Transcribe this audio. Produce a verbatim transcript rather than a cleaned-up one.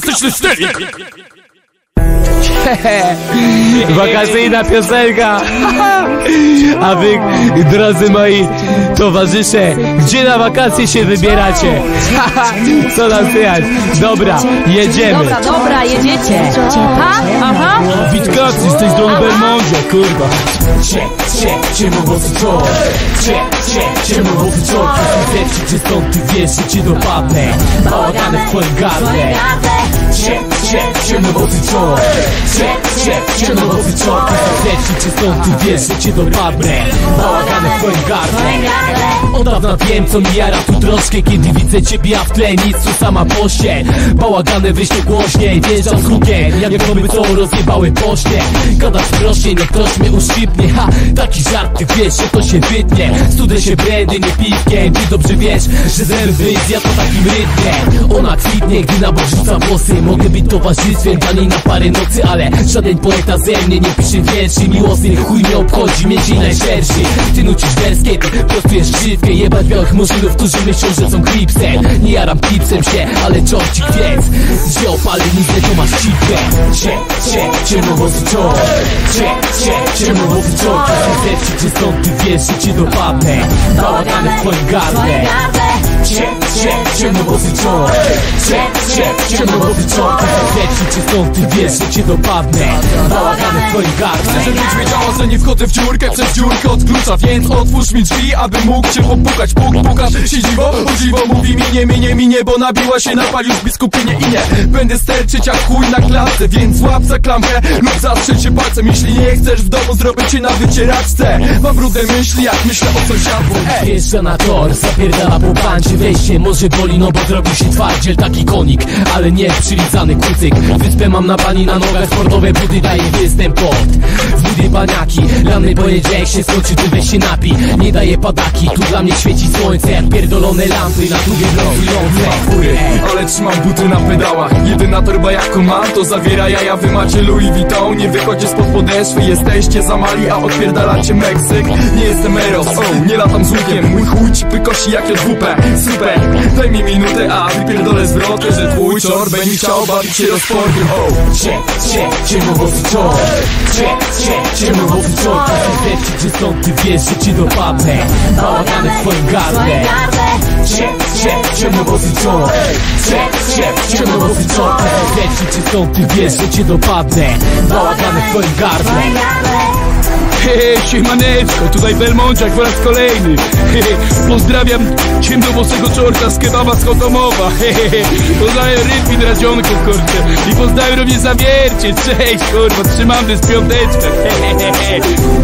Gigantyczny styl! Wakacyjna piosenka. A wy, drodzy moi towarzysze, gdzie na wakacje się wybieracie? Co nam słychać? Dobra, jedziemy. Dobra, dobra, jedziecie. Ha? Aha. Witkacy z tej strony Belmondzie, kurwa. Cie, cie, cie, no bo co? Cie, cie, cie, no bo co? Wiecie, czy stąd ty wiesz, że cię dopadnę. Bałagany w twoim gardle. Cie, cie, cie, no bo co? Cie, cie, cie, no bo co? Wiecie, czy stąd ty wiesz, że cię dopadnę. Bałagany w twoim gardle. Od dawna wiem, co mi jara tu troszkę, kiedy widzę ciebie, a w tle nic, tu sama poście. Bałagany wyśnie głośniej, wjeżdżam z hukiem, jak bomby, co rozjebały poście. Gadasz prościej, niech ktoś mnie uszczypnie. Ha, taki żart, ty wiesz, że to się wytnie. Studę się brandy, nie piwkiem. Ty dobrze wiesz, że zęby ja to takim rytmie. Ona kwitnie, gdy na bok rzuca włosy. Mogę być towarzystwem dla niej na parę nocy, ale żaden poeta ze mnie nie pisze wierszy miłosnych. Chuj mnie obchodzi, mieć jej najszerszy. Ty nucisz werskie, ty prostujesz krzywkę. Jebać białych murzynów, którzy myślą, że są klipsem. Nie jaram klipsem się, ale czorcik więc wziął palenizę, to masz cipkę. Cie, cie, cie, no bo co? Cie, cie, cie, no bo co? Zepsi, czy stąd ty wiesz, że cię dopadnę. Bałagany w twoim gardle. Cie, cie, cie, no bo co? Cie, cie, cie, no bo co? Zepsi, czy stąd ty wiesz, że cię dopadnę. Bałagany w twoim gardle. Żebyś wiedziała, że nie wchodzę w dziurkę przez dziurkę od klucza, więc otwórz mi drzwi, aby mógł cię popukać. Puk, pukasz się dziwo, o dziwo mówi minie, minie, minie, bo nabiła się na paliu w biskupinie i nie będę sterczyć jak chuj na klatce, więc łap za klamkę lub zastrzel się palcem. Jeśli nie chcesz w domu, zrobię cię na wycieraczce. Mam brudne myśli, jak myślę o sąsiadku. Wjeżdża na tor, zapierdala po bandzie. Wejście może boli, no bo zrobił się twardziel, taki konik, ale nie przylizany kucyk. Wyspę mam na bani, na nogach sportowe budy, daje występ pod w budy baniaki. Lany pojedzie, jak się skończy, ty weź się napij. Nie daje padaki, tu dla mnie świeci słońce jak pierdolone lampy na tubie blokujące. Ale trzymam buty na pedałach. Jedyna torba jaką mam, to zawiera jaja. Wy macie Louis Vuitton, nie wychodzi spod podeszwy. Jesteście za mali, a odpierdalacie Meksyk. Nie jestem Eros, oh, nie latam z łukiem. Mój chuj ci pykosi jak J W P. Super, daj mi minutę, a wypierdolę zwrotę, że twój czor będzie chciał bawić się rozporkiem. Oh, cie, cie, cie, no bo co? Cie, cie, cie, no bo co? Zepci, czy stąd ty wiesz, że ci dopadnę. Bałagany w twoim gardle. Cie, cie, cie, no bo co? Cie, cie, cie, no bo co? Zepci, czy stąd ty wiesz, że cię dopadnę. Bałagany w twoim gardle. Hej, siemaneczko, tutaj Belmondziak po raz kolejny. Hehe, pozdrawiam ciemnowłosego czorta z kebaba z Chotomowa. Hehe, pozdrawiam Rytwin Radzionków, kurczę. I pozdrawiam również Zawiercie, cześć, kurwa, trzymamy z piąteczkę. Hehehe.